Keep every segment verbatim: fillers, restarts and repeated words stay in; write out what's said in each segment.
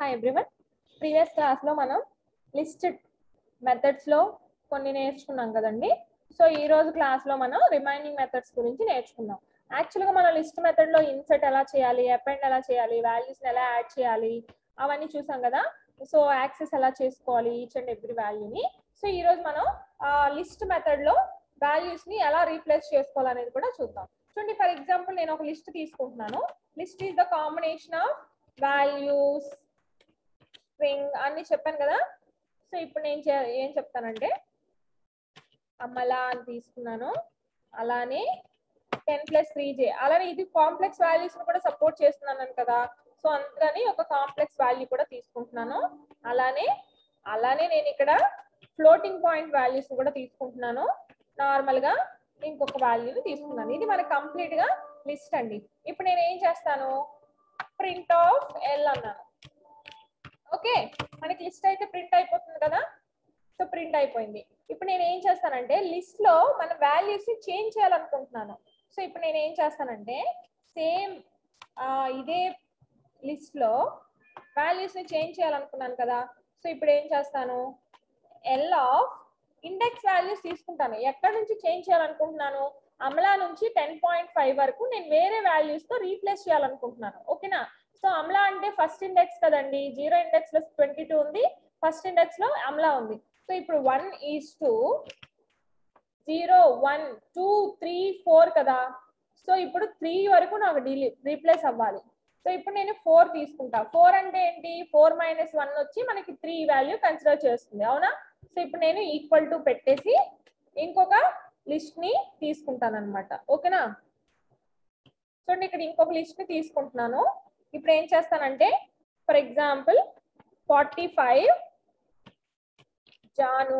Hi everyone. Previous class లో మనం list methods లో కొన్ని నేర్చుకున్నాం కదండి. సో ఈ రోజు క్లాస్ లో మనం రిమైనింగ్ మెథడ్స్ గురించి నేర్చుకుందాం. యాక్చువల్ గా మనం లిస్ట్ మెథడ్ లో ఇన్సర్ట్ ఎలా చేయాలి, అపెండ్ ఎలా చేయాలి, వాల్యూస్ ఎలా యాడ్ చేయాలి అవన్నీ చూసాం కదా. సో యాక్సెస్ ఎలా చేసుకోవాలి ఈచ్ అండ్ ఎవ్రీ వాల్యూని. సో ఈ రోజు మనం లిస్ట్ మెథడ్ లో వాల్యూస్ ని ఎలా రీప్లేస్ చేసుకోవాలనేది కూడా చూద్దాం. చూడండి, ఫర్ ఎగ్జాంపుల్ నేను ఒక లిస్ట్ తీసుకుంటున్నాను. List is the combination of values, string అన్ని చెప్పాను కదా. సో ఇప్పుడు నేను ఏం చెప్తానంటే అమ్మలా అని తీసుకున్నాను, అలానే టెన్ ప్లస్ త్రీ జే, అలానే ఇది కాంప్లెక్స్ వాల్యూస్ కూడా సపోర్ట్ చేస్తున్నాను కదా. సో అందుకని ఒక కాంప్లెక్స్ వాల్యూ కూడా తీసుకుంటున్నాను. అలానే అలానే నేను ఇక్కడ ఫ్లోటింగ్ పాయింట్ వాల్యూస్ కూడా తీసుకుంటున్నాను. నార్మల్ గా ఇంకొక వాల్యూని తీసుకున్నాను. ఇది మనకి కంప్లీట్ గా లిస్ట్ అండి. ఇప్పుడు నేను ఏం చేస్తాను, ప్రింట్ ఆఫ్ ఎల్ అన్నాను. ఓకే, మనకి లిస్ట్ అయితే ప్రింట్ అయిపోతుంది కదా. సో ప్రింట్ అయిపోయింది. ఇప్పుడు నేను ఏం చేస్తానంటే లిస్ట్ లో మన వాల్యూస్ ని చేంజ్ చేయాలనుకుంటున్నాను. సో ఇప్పుడు నేను ఏం చేస్తానంటే సేమ్ ఇదే లిస్ట్ లో వాల్యూస్ ని చేంజ్ చేయాలనుకున్నాను కదా. సో ఇప్పుడు ఏం చేస్తాను, ఎల్ ఆఫ్ ఇండెక్స్ వాల్యూస్ తీసుకుంటాను. ఎక్కడి నుంచి చేంజ్ చేయాలనుకుంటున్నాను, అమలా నుంచి టెన్ పాయింట్ ఫైవ్ వరకు నేను వేరే వాల్యూస్ తో రీప్లేస్ చేయాలనుకుంటున్నాను. ఓకేనా. సో అమలా అంటే ఫస్ట్ ఇండెక్స్ కదండి, జీరో ఇండెక్స్ లో ట్వంటీ టూ ఉంది, ఫస్ట్ ఇండెక్స్ లో అమలా ఉంది. సో ఇప్పుడు one is to zero one two three four కదా. సో ఇప్పుడు త్రీ వరకు నాకు డీలీ రీప్లేస్ అవ్వాలి. సో ఇప్పుడు నేను ఫోర్ తీసుకుంటా. ఫోర్ అంటే ఏంటి, ఫోర్ మైనస్ వన్ వచ్చి మనకి త్రీ వాల్యూ కన్సిడర్ చేస్తుంది, అవునా. సో ఇప్పుడు నేను ఈక్వల్ టు పెట్టేసి ఇంకొక లిస్ట్ ని తీసుకుంటాను అనమాట. ఓకేనా. చూడండి, ఇక్కడ ఇంకొక లిస్ట్ ని తీసుకుంటున్నాను. ఇప్పుడు ఏం చేస్తానంటే ఫర్ ఎగ్జాంపుల్ ఫార్టీ ఫైవ్ జాను,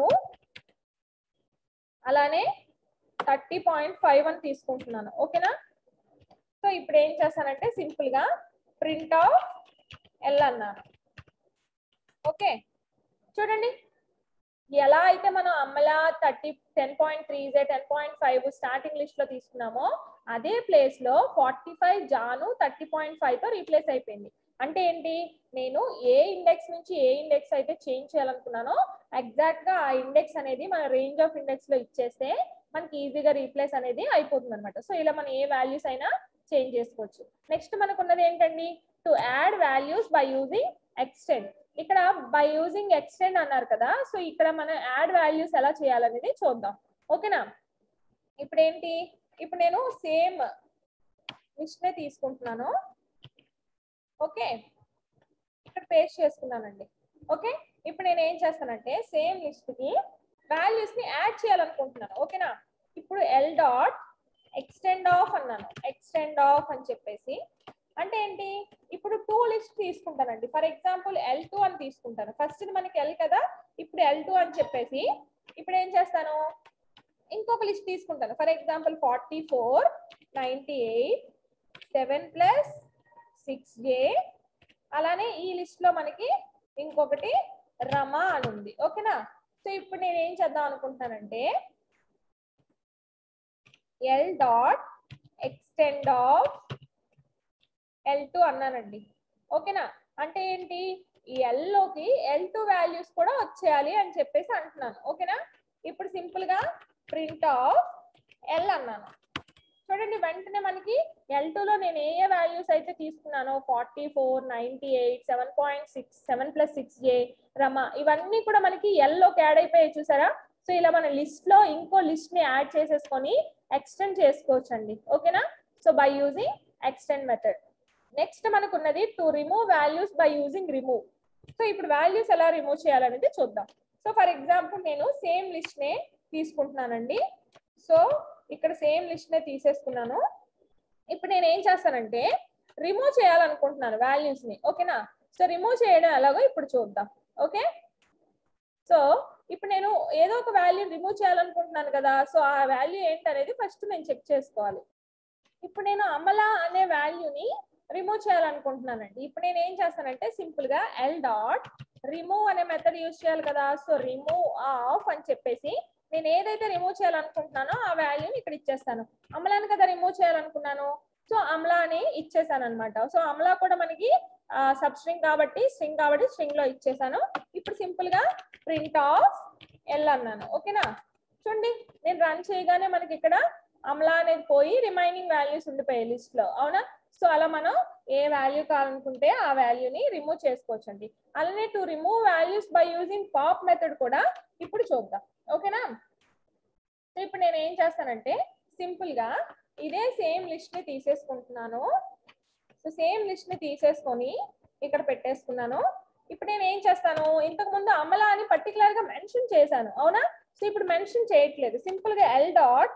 అలానే థర్టీ పాయింట్ ఫైవ్ అని తీసుకుంటున్నాను. ఓకేనా. సో ఇప్పుడు ఏం చేస్తానంటే సింపుల్ గా ప్రింట్ ఆఫ్ ఎల్ అన్నాను. ఓకే, చూడండి ఎలా అయితే మనం Amala thirty ten point three J ten point five starting list లో తీసుకున్నామో అదే ప్లేస్ లో ఫార్టీ ఫైవ్ జాను థర్టీ పాయింట్ ఫైవ్ తో రీప్లేస్ అయిపోయింది. అంటే ఏంటి, నేను ఏ ఇండెక్స్ నుంచి ఏ ఇండెక్స్ అయితే చేంజ్ చేయాలనుకున్నానో ఎగ్జాక్ట్ గా ఆ ఇండెక్స్ అనేది మన రేంజ్ ఆఫ్ ఇండెక్స్ లో ఇచ్చేస్తే మనకి ఈజీగా రీప్లేస్ అనేది అయిపోతుంది అనమాట. సో ఇలా మనం ఏ వాల్యూస్ అయినా చేంజ్ చేసుకోవచ్చు. నెక్స్ట్ మనకు ఉన్నది ఏంటండి, to add values by using extend. ఇక్కడ బై యూజింగ్ ఎక్స్టెండ్ అన్నారు కదా. సో ఇక్కడ మనం యాడ్ వాల్యూస్ ఎలా చేయాలనేది చూద్దాం. ఓకేనా. ఇప్పుడు ఏంటి, ఇప్పుడు నేను సేమ్ లిస్ట్ నే తీసుకుంటున్నాను. ఓకే, ఇక్కడ పేస్ట్ చేసుకున్నానండి. ఓకే, ఇప్పుడు నేను ఏం చేస్తానంటే సేమ్ లిస్ట్ కి వాల్యూస్ ని యాడ్ చేయాలనుకుంటున్నాను. ఓకేనా. ఇప్పుడు ఎల్ డాట్ ఎక్స్టెండ్ ఆఫ్ అన్నాను. ఎక్స్టెండ్ ఆఫ్ అని చెప్పేసి అంటే ఏంటి, ఇప్పుడు టూ లిస్ట్ తీసుకుంటానండి. ఫర్ ఎగ్జాంపుల్ ఎల్ టూ అని తీసుకుంటాను. ఫస్ట్ మనకి ఎల్ కదా, ఇప్పుడు ఎల్ టూ అని చెప్పేసి ఇప్పుడు ఏం చేస్తాను, ఇంకొక లిస్ట్ తీసుకుంటాను. For example forty four ninety eight seven plus six J, అలానే ఈ లిస్ట్ లో మనకి ఇంకొకటి రమా అని ఉంది. ఓకేనా. సో ఇప్పుడు నేను ఏం చేద్దాం అనుకుంటున్నానంటే L dot extend of L two అన్నానండి. ఓకేనా. అంటే ఏంటి, ఈ ఎల్ లోకి ఎల్ టూ వాల్యూస్ కూడా వచ్చేయాలి అని చెప్పేసి అంటున్నాను. ఓకేనా. ఇప్పుడు సింపుల్ గా ప్రింట్ ఆఫ్ ఎల్ అన్నాను. చూడండి, వెంటనే మనకి ఎల్ టూ లో నేను ఏ ఏ వాల్యూస్ అయితే తీసుకున్నానో forty four ninety eight seven point six seven plus six J Rama ఇవన్నీ కూడా మనకి ఎల్ లోకి యాడ్ అయిపోయాయి, చూసారా. సో ఇలా మన లిస్ట్ లో ఇంకో లిస్ట్ ని యాడ్ చేసేసుకొని ఎక్స్టెండ్ చేసుకోవచ్చు అండి. ఓకేనా. So by using extend method. Next మనకు ఉన్నది to remove values by using remove. So ఇప్పుడు వాల్యూస్ ఎలా రిమూవ్ చేయాలనేది చూద్దాం. సో ఫర్ ఎగ్జాంపుల్ నేను సేమ్ లిస్ట్ నే తీసుకుంటున్నానండి. సో ఇక్కడ సేమ్ లిస్ట్ నే తీసేసుకున్నాను. ఇప్పుడు నేను ఏం చేస్తానంటే రిమూవ్ చేయాలనుకుంటున్నాను వాల్యూస్ ని. ఓకేనా. సో రిమూవ్ చేయడం ఎలాగో ఇప్పుడు చూద్దాం. ఓకే, సో ఇప్పుడు నేను ఏదో ఒక వాల్యూ రిమూవ్ చేయాలనుకుంటున్నాను కదా. సో ఆ వాల్యూ ఏంటనేది ఫస్ట్ నేను చెక్ చేసుకోవాలి. ఇప్పుడు నేను అమలా అనే వాల్యూని రిమూవ్ చేయాలనుకుంటున్నానండి. ఇప్పుడు నేను ఏం చేస్తానంటే సింపుల్ గా ఎల్ డాట్ రిమూవ్ అనే మెథడ్ యూజ్ చేయాలి కదా. సో రిమూవ్ ఆఫ్ అని చెప్పేసి నేను ఏదైతే రిమూవ్ చేయాలనుకుంటున్నానో ఆ వాల్యూని ఇక్కడ ఇచ్చేస్తాను. అమలాని కదా రిమూవ్ చేయాలనుకున్నాను, సో అమలా అని ఇచ్చేసాను అనమాట. సో అమలా కూడా మనకి సబ్ స్ట్రింగ్ కాబట్టి స్ట్రింగ్ కాబట్టి స్ట్రింగ్ లో ఇచ్చేసాను. ఇప్పుడు సింపుల్ గా ప్రింట్ ఆఫ్ ఎల్ అన్నాను. ఓకేనా, చూడండి నేను రన్ చేయగానే మనకి ఇక్కడ అమలా అనేది పోయి రిమైనింగ్ వాల్యూస్ ఉండిపోయాయి లిస్ట్ లో, అవునా. సో అలా మనం ఏ వాల్యూ కావాలనుకుంటే ఆ వాల్యూని రిమూవ్ చేసుకోవచ్చు అండి. అలానే to remove values by using pop method కూడా ఇప్పుడు చూద్దాం. ఓకేనా, సో ఇప్పుడు నేను ఏం చేస్తానంటే సింపుల్ గా ఇదే సేమ్ లిస్ట్ ని తీసేసుకుంటున్నాను. సో సేమ్ లిస్ట్ ని తీసేసుకొని ఇక్కడ పెట్టేసుకున్నాను. ఇప్పుడు నేను ఏం చేస్తాను, ఇంతకు ముందు అమలా అని పర్టికులర్ గా మెన్షన్ చేశాను, అవునా. సో ఇప్పుడు మెన్షన్ చేయట్లేదు, సింపుల్ గా ఎల్ డాట్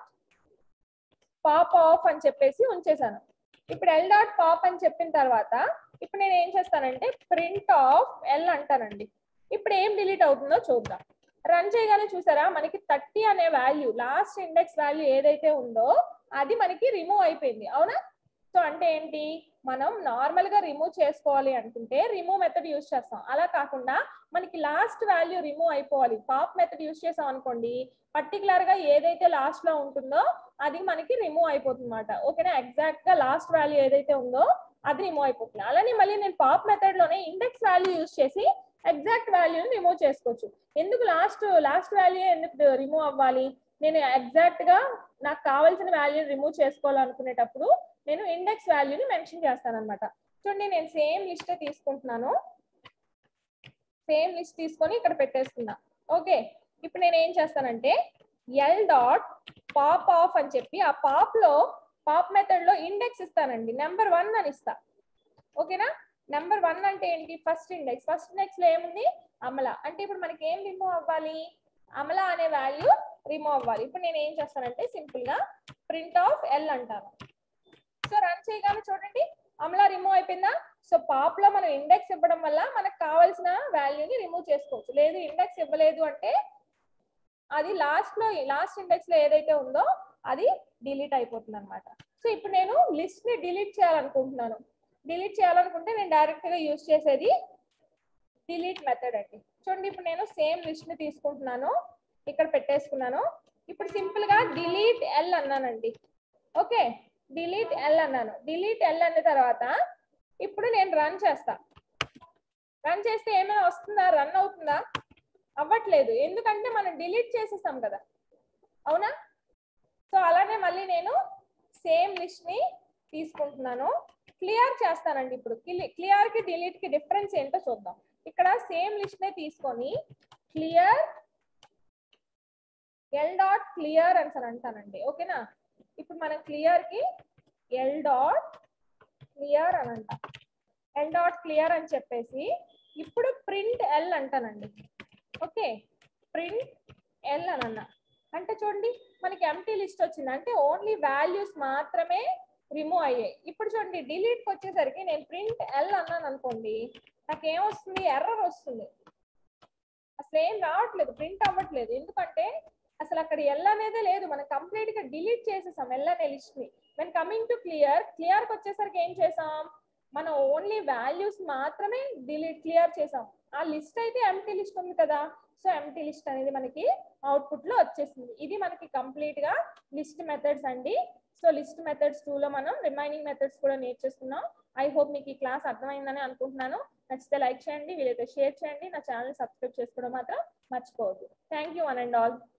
పాప్ ఆఫ్ అని చెప్పేసి ఉంచేసాను. ఇప్పుడు ఎల్ డాట్ పాప్ అని చెప్పిన తర్వాత ఇప్పుడు నేను ఏం చేస్తానంటే ప్రింట్ ఆఫ్ ఎల్ అంటానండి. ఇప్పుడు ఏం డిలీట్ అవుతుందో చూద్దాం. రన్ చేయగానే చూసారా మనకి థర్టీ అనే వాల్యూ, లాస్ట్ ఇండెక్స్ వాల్యూ ఏదైతే ఉందో అది మనకి రిమూవ్ అయిపోయింది, అవునా. సో అంటే ఏంటి, మనం నార్మల్ గా రిమూవ్ చేసుకోవాలి అనుకుంటే రిమూవ్ మెథడ్ యూజ్ చేస్తాం. అలా కాకుండా మనకి లాస్ట్ వాల్యూ రిమూవ్ అయిపోవాలి, పాప్ మెథడ్ యూజ్ చేసాం అనుకోండి, పర్టికులర్ గా ఏదైతే లాస్ట్ లో ఉంటుందో అది మనకి రిమూవ్ అయిపోతుంది అనమాట. ఓకేనా, ఎగ్జాక్ట్ గా లాస్ట్ వాల్యూ ఏదైతే ఉందో అది రిమూవ్ అయిపోతుంది. అలానే మళ్ళీ నేను పాప్ మెథడ్ లోనే ఇండెక్స్ వాల్యూ యూజ్ చేసి ఎగ్జాక్ట్ వాల్యూని రిమూవ్ చేసుకోవచ్చు. ఎందుకు లాస్ట్ లాస్ట్ వాల్యూ ఎందుకు రిమూవ్ అవ్వాలి, నేను ఎగ్జాక్ట్ గా నాకు కావాల్సిన వాల్యూని రిమూవ్ చేసుకోవాలనుకునేటప్పుడు నేను ఇండెక్స్ వాల్యూని మెన్షన్ చేస్తాను అనమాట. చూడండి నేను సేమ్ లిస్ట్ తీసుకుంటున్నాను, సేమ్ లిస్ట్ తీసుకొని ఇక్కడ పెట్టేసుకున్నా. ఓకే, ఇప్పుడు నేను ఏం చేస్తానంటే ఎల్ డాట్ పాప్ ఆఫ్ అని చెప్పి ఆ పాప్ లో పాప్ మెథడ్ లో ఇండెక్స్ ఇస్తానండి, నెంబర్ వన్ అని ఇస్తా. ఓకేనా, నెంబర్ వన్ అంటే ఏంటి, ఫస్ట్ ఇండెక్స్. ఫస్ట్ ఇండెక్స్ లో ఏముంది, అమలా. అంటే ఇప్పుడు మనకి ఏం రిమూవ్ అవ్వాలి, అమలా అనే వాల్యూ రిమూవ్ అవ్వాలి. ఇప్పుడు నేను ఏం చేస్తానంటే సింపుల్ గా ప్రింట్ ఆఫ్ ఎల్ అంటాను. సో రన్ చేయగానే చూడండి అమలా రిమూవ్ అయిపోయిందా. సో పాప్ లో మనం ఇండెక్స్ ఇవ్వడం వల్ల మనకు కావాల్సిన వాల్యూని రిమూవ్ చేసుకోవచ్చు. లేదు ఇండెక్స్ ఇవ్వలేదు అంటే అది లాస్ట్ లో లాస్ట్ ఇండెక్స్ లో ఏదైతే ఉందో అది డిలీట్ అయిపోతుంది అనమాట. సో ఇప్పుడు నేను లిస్ట్ ని డిలీట్ చేయాలనుకుంటున్నాను. డిలీట్ చేయాలనుకుంటే నేను డైరెక్ట్ గా యూజ్ చేసేది డిలీట్ మెథడ్ అండి. చూడండి ఇప్పుడు నేను సేమ్ లిస్ట్ ని తీసుకుంటున్నాను, ఇక్కడ పెట్టేసుకున్నాను. ఇప్పుడు సింపుల్ గా డిలీట్ ఎల్ అన్నానండి. ఓకే, డిలీట్ ఎల్ అన్నాను. డిలీట్ ఎల్ అన్న తర్వాత ఇప్పుడు నేను రన్ చేస్తా. రన్ చేస్తే ఏమైనా వస్తుందా, రన్ అవుతుందా, అవ్వట్లేదు. ఎందుకంటే మనం డిలీట్ చేసేసాం కదా, అవునా. సో అలానే మళ్ళీ నేను సేమ్ లిస్ట్ ని తీసుకుంటున్నాను, క్లియర్ చేస్తానండి. ఇప్పుడు క్లియర్ కి డిలీట్ కి డిఫరెన్స్ ఏంటో చూద్దాం. ఇక్కడ సేమ్ లిస్ట్ నే తీసుకొని క్లియర్ ఎల్ డాట్ క్లియర్ అని అంటానండి. ఓకేనా, ఇప్పుడు మనం క్లియర్ కి ఎల్ డాట్ క్లియర్ అని అంట. ఎల్ డాట్ క్లియర్ అని చెప్పేసి ఇప్పుడు ప్రింట్ ఎల్ అంటానండి. ఓకే, ప్రింట్ ఎల్ అని అన్నా అంటే చూడండి మనకి ఎంటీ లిస్ట్ వచ్చింది, అంటే ఓన్లీ వాల్యూస్ మాత్రమే రిమూవ్ అయ్యాయి. ఇప్పుడు చూడండి డిలీట్ కి వచ్చేసరికి నేను ప్రింట్ ఎల్ అన్నాను అనుకోండి, నాకు ఏమొస్తుంది, ఎర్రర్ వస్తుంది. అసలు ఏం రావట్లేదు, ప్రింట్ అవ్వట్లేదు. ఎందుకంటే అసలు అక్కడ ఎల్ అనేదే లేదు, మనం కంప్లీట్ గా డిలీట్ చేసేసాం ఎల్ అనే లిస్ట్ ని. When coming to clear, clear కి వచ్చేసరికి ఏం చేసాం, మనం ఓన్లీ వాల్యూస్ మాత్రమే డిలీట్ క్లియర్ చేసాం. ఆ లిస్ట్ అయితే ఎంటీ లిస్ట్ ఉంది కదా, సో ఎంటీ లిస్ట్ అనేది మనకి అవుట్పుట్ లో వచ్చేసింది. ఇది మనకి కంప్లీట్ గా లిస్ట్ మెథడ్స్ అండి. సో లిస్ట్ మెథడ్స్ టూ లో మనం రిమైనింగ్ మెథడ్స్ కూడా నేర్చేస్తున్నాం. ఐ హోప్ మీకు ఈ క్లాస్ అర్థమైందని అనుకుంటున్నాను. నచ్చితే లైక్ చేయండి, వీలైతే షేర్ చేయండి, నా ఛానల్ సబ్స్క్రైబ్ చేసుకోవడం మాత్రం మర్చిపోవద్దు. Thank you one and all.